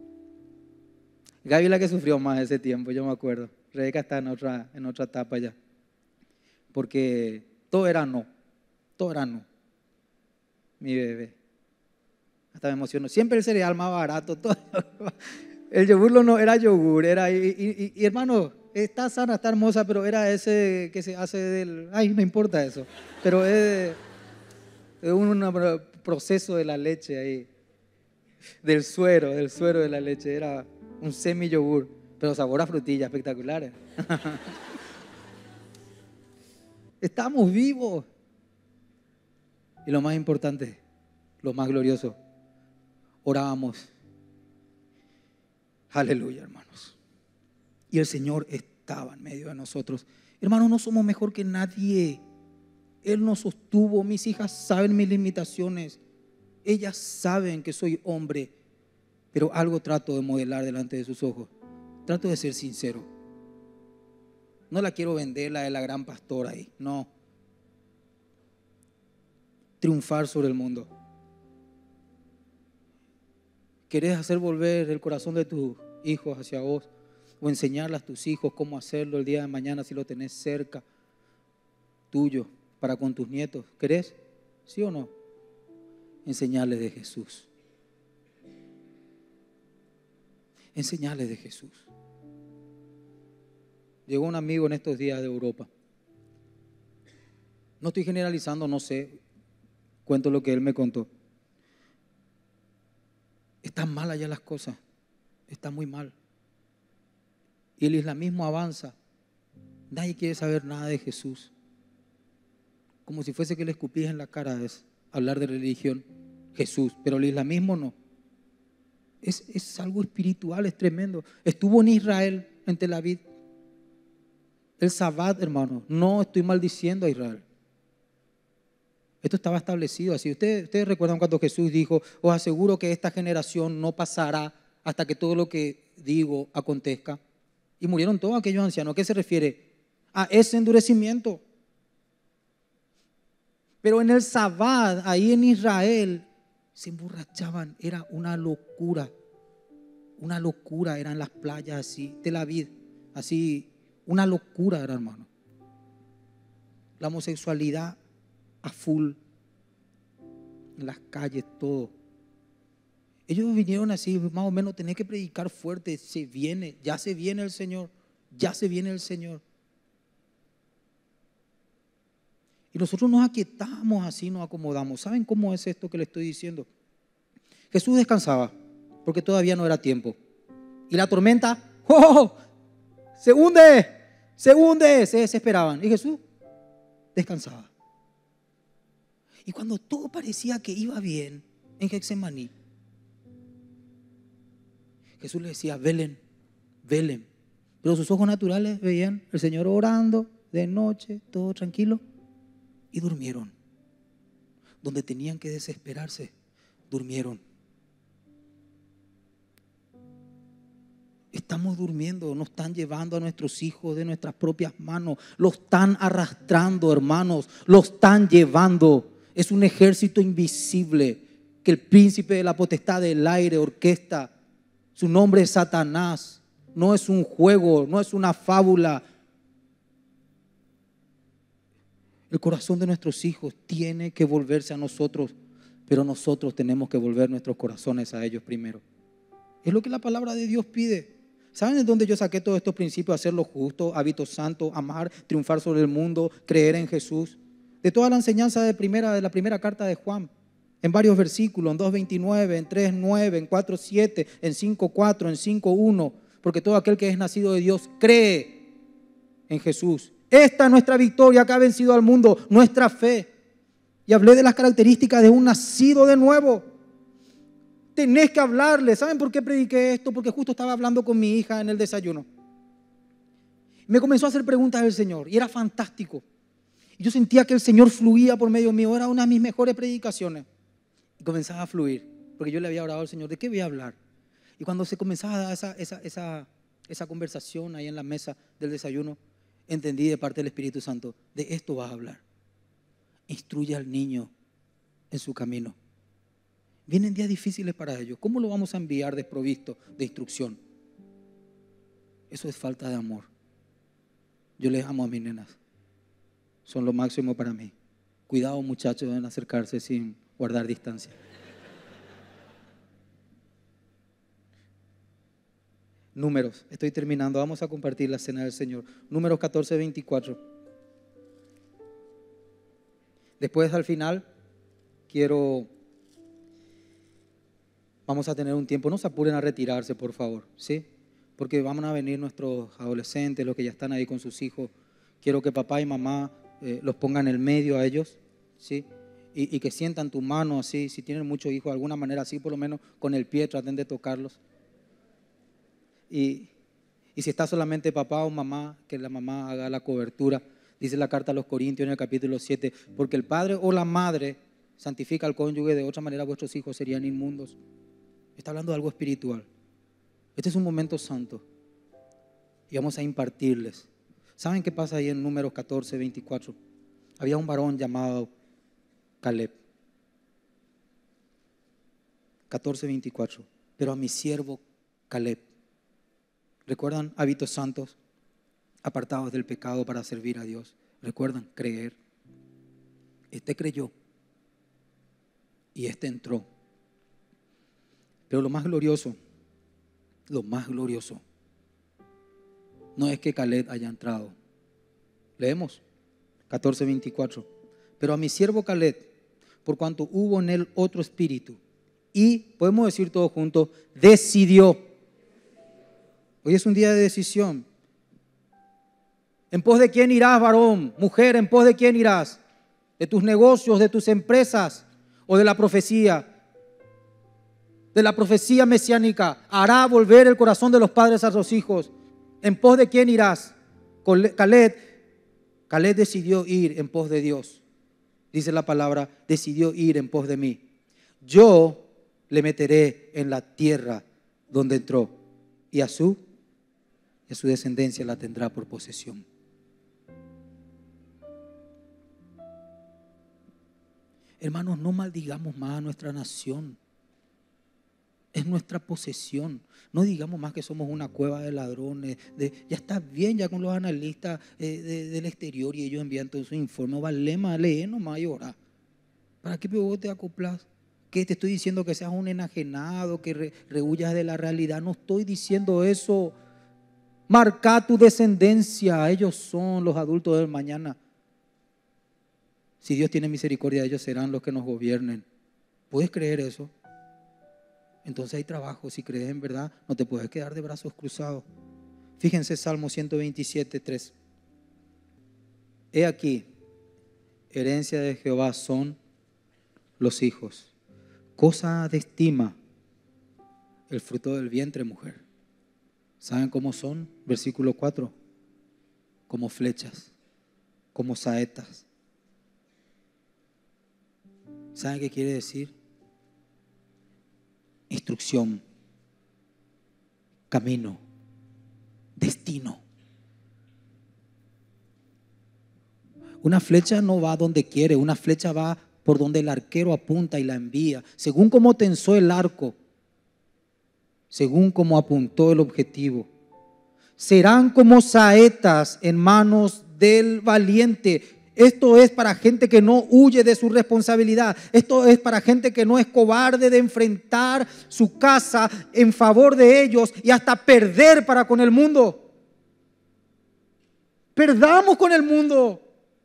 A: Gaby la que sufrió más ese tiempo, yo me acuerdo. Rebeca está en otra, en otra etapa ya. Porque todo era no, todo era no. Mi bebé. Hasta me emocionó. Siempre el cereal más barato. Todo. El yogur no era yogur. Era, y, y, y hermano, está sana, está hermosa, pero era ese que se hace del... Ay, no importa eso. Pero es, es un proceso de la leche ahí. Del suero, del suero de la leche. Era un semi-yogur, pero sabor a frutilla, espectaculares. Estamos vivos. Y lo más importante, lo más glorioso, orábamos. Aleluya, hermanos. Y el Señor estaba en medio de nosotros. Hermanos, no somos mejor que nadie. Él nos sostuvo. Mis hijas saben mis limitaciones. Ellas saben que soy hombre. Pero algo trato de modelar delante de sus ojos. Trato de ser sincero. No la quiero vender, la de la gran pastora ahí. No. Triunfar sobre el mundo. ¿Querés hacer volver el corazón de tus hijos hacia vos? O enseñarle a tus hijos cómo hacerlo el día de mañana si lo tenés cerca tuyo para con tus nietos. ¿Querés? ¿Sí o no? Enseñarles de Jesús. Enseñarles de Jesús. Llegó un amigo en estos días de Europa. No estoy generalizando, no sé. Cuento lo que él me contó. Están mal allá las cosas. Está muy mal. Y el islamismo avanza. Nadie quiere saber nada de Jesús. Como si fuese que le escupís en la cara es hablar de religión. Jesús, pero el islamismo no. Es, es algo espiritual, es tremendo. Estuvo en Israel, en Tel Aviv. El Sabbat, hermano. No estoy maldiciendo a Israel. Esto estaba establecido así. Ustedes, ustedes recuerdan cuando Jesús dijo: os aseguro que esta generación no pasará hasta que todo lo que digo acontezca. Y murieron todos aquellos ancianos. ¿A qué se refiere? A ese endurecimiento. Pero en el Sabbat, ahí en Israel, se emborrachaban. Era una locura. Una locura. Eran las playas así, Tel Aviv, así. Una locura era, hermano. La homosexualidad a full. En las calles, todo. Ellos vinieron así, más o menos, tenés que predicar fuerte. Se viene, ya se viene el Señor. Ya se viene el Señor. Y nosotros nos aquietamos así, nos acomodamos. ¿Saben cómo es esto que le estoy diciendo? Jesús descansaba, porque todavía no era tiempo. Y la tormenta, ¡oh! Se hunde, se hunde, se desesperaban. Y Jesús descansaba. Y cuando todo parecía que iba bien en Getsemaní, Jesús le decía: velen, velen. Pero sus ojos naturales veían al Señor orando de noche, todo tranquilo, y durmieron. Donde tenían que desesperarse, durmieron. Estamos durmiendo, nos están llevando a nuestros hijos de nuestras propias manos, los están arrastrando, hermanos, los están llevando. Es un ejército invisible que el príncipe de la potestad del aire orquesta. Su nombre es Satanás. No es un juego, no es una fábula. El corazón de nuestros hijos tiene que volverse a nosotros, pero nosotros tenemos que volver nuestros corazones a ellos primero. Es lo que la palabra de Dios pide. ¿Saben de dónde yo saqué todos estos principios? Hacer lo justo, hábitos santos, amar, triunfar sobre el mundo, creer en Jesús. De toda la enseñanza de, primera, de la primera carta de Juan. En varios versículos, en dos veintinueve, en tres nueve, en cuatro siete, en cinco cuatro, en cinco uno. Porque todo aquel que es nacido de Dios cree en Jesús. Esta es nuestra victoria que ha vencido al mundo, nuestra fe. Y hablé de las características de un nacido de nuevo. Tenés que hablarle. ¿Saben por qué prediqué esto? Porque justo estaba hablando con mi hija en el desayuno. Me comenzó a hacer preguntas del Señor y era fantástico. Y yo sentía que el Señor fluía por medio mío. Era una de mis mejores predicaciones. Y comenzaba a fluir, porque yo le había orado al Señor: ¿de qué voy a hablar? Y cuando se comenzaba a dar esa, esa, esa, esa conversación ahí en la mesa del desayuno, entendí de parte del Espíritu Santo: de esto vas a hablar. Instruye al niño en su camino. Vienen días difíciles para ellos. ¿Cómo lo vamos a enviar desprovisto de instrucción? Eso es falta de amor. Yo les amo a mis nenas. Son lo máximo para mí. Cuidado, muchachos, en acercarse sin guardar distancia. Números, estoy terminando. Vamos a compartir la cena del Señor. Números catorce veinticuatro. Después, al final, quiero... Vamos a tener un tiempo. No se apuren a retirarse, por favor, ¿sí? Porque van a venir nuestros adolescentes, los que ya están ahí con sus hijos. Quiero que papá y mamá eh, los pongan en el medio a ellos, ¿sí? Y, y que sientan tu mano así. Si tienen muchos hijos, de alguna manera así, por lo menos con el pie, traten de tocarlos. Y, y si está solamente papá o mamá, que la mamá haga la cobertura. Dice la carta a los Corintios en el capítulo siete: porque el padre o la madre santifica al cónyuge, de otra manera vuestros hijos serían inmundos. Está hablando de algo espiritual. Este es un momento santo y vamos a impartirles. ¿Saben qué pasa ahí en Números catorce, veinticuatro? Había un varón llamado Caleb. catorce, veinticuatro. Pero a mi siervo Caleb. ¿Recuerdan? Hábitos santos, apartados del pecado para servir a Dios. ¿Recuerdan? Creer. Este creyó y este entró. Pero lo más glorioso, lo más glorioso, no es que Caleb haya entrado. Leemos catorce, veinticuatro. Pero a mi siervo Caleb, por cuanto hubo en él otro espíritu, y podemos decir todos juntos, decidió. Hoy es un día de decisión. ¿En pos de quién irás, varón? Mujer, ¿en pos de quién irás? ¿De tus negocios, de tus empresas o de la profecía? De la profecía mesiánica. Hará volver el corazón de los padres a los hijos. ¿En pos de quién irás? Caleb, Caleb decidió ir en pos de Dios. Dice la palabra, decidió ir en pos de mí. Yo le meteré en la tierra donde entró y a su, y a su descendencia la tendrá por posesión. Hermanos, no maldigamos más a nuestra nación. Es nuestra posesión. No digamos más que somos una cueva de ladrones. De, ya está bien ya con los analistas eh, de, del exterior y ellos envían todo su informe. Vale más, lee nomás y ora. ¿Para qué vos te acoplas? ¿Qué te estoy diciendo? Que seas un enajenado, que re, rehuyas de la realidad. No estoy diciendo eso. Marca tu descendencia. Ellos son los adultos del mañana. Si Dios tiene misericordia, ellos serán los que nos gobiernen. ¿Puedes creer eso? Entonces hay trabajo. Si crees en verdad, no te puedes quedar de brazos cruzados. Fíjense Salmo ciento veintisiete, tres. He aquí, herencia de Jehová son los hijos. Cosa de estima el fruto del vientre, mujer. ¿Saben cómo son? Versículo cuatro. Como flechas, como saetas. ¿Saben qué quiere decir? Instrucción, camino, destino. Una flecha no va donde quiere, una flecha va por donde el arquero apunta y la envía, según como tensó el arco, según como apuntó el objetivo. Serán como saetas en manos del valiente. Esto es para gente que no huye de su responsabilidad. Esto es para gente que no es cobarde de enfrentar su casa en favor de ellos y hasta perder para con el mundo. Perdamos con el mundo.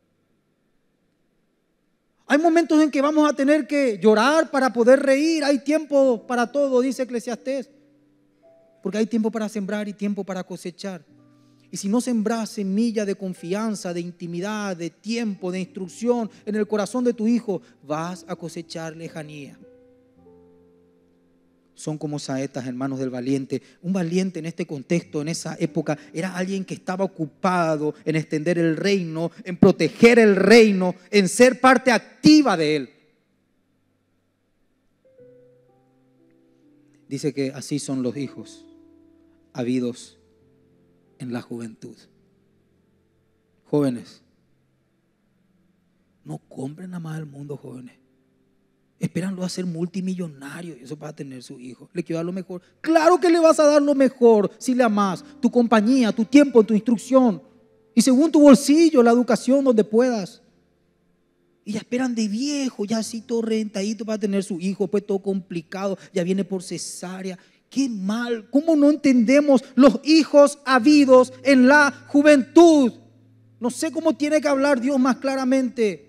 A: Hay momentos en que vamos a tener que llorar para poder reír. Hay tiempo para todo, dice Eclesiastés. Porque hay tiempo para sembrar y tiempo para cosechar. Y si no sembras semilla de confianza, de intimidad, de tiempo, de instrucción en el corazón de tu hijo, vas a cosechar lejanía. Son como saetas en manos del valiente. Un valiente en este contexto, en esa época, era alguien que estaba ocupado en extender el reino, en proteger el reino, en ser parte activa de él. Dice que así son los hijos habidos en la juventud. Jóvenes, no compren nada más el mundo, jóvenes. Esperanlo a ser multimillonario y eso para tener su hijo. Le quiero dar lo mejor. Claro que le vas a dar lo mejor si le amas. Tu compañía, tu tiempo, tu instrucción. Y según tu bolsillo, la educación donde puedas. Y ya esperan de viejo, ya así todo rentadito para tener su hijo. Pues todo complicado, ya viene por cesárea. Qué mal, ¿cómo no entendemos los hijos habidos en la juventud? No sé cómo tiene que hablar Dios más claramente.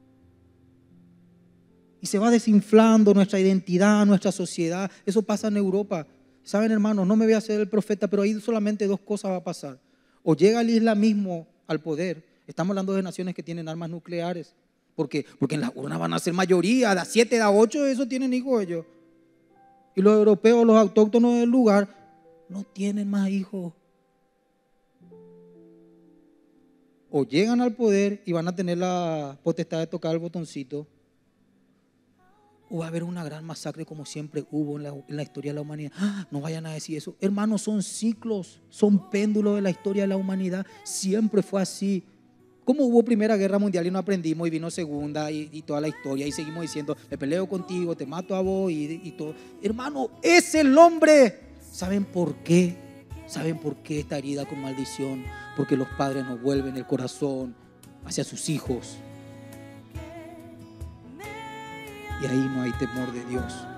A: Y se va desinflando nuestra identidad, nuestra sociedad. Eso pasa en Europa. Saben, hermanos, no me voy a hacer el profeta, pero ahí solamente dos cosas va a pasar. O llega el islamismo al poder. Estamos hablando de naciones que tienen armas nucleares. ¿Por qué? Porque en las urnas van a ser mayoría, de siete, de ocho, eso tienen hijos ellos. Y los europeos, los autóctonos del lugar, no tienen más hijos. O llegan al poder y van a tener la potestad de tocar el botoncito, o va a haber una gran masacre como siempre hubo en la, en la historia de la humanidad. ¡Ah! No vayan a decir eso. Hermanos, son ciclos, son péndulos de la historia de la humanidad. Siempre fue así. Como hubo Primera Guerra Mundial y no aprendimos, y vino Segunda y, y toda la historia, y seguimos diciendo, me peleo contigo, te mato a vos y, y todo. Hermano, es el hombre. ¿Saben por qué? ¿Saben por qué esta herida con maldición? Porque los padres no vuelven el corazón hacia sus hijos. Y ahí no hay temor de Dios.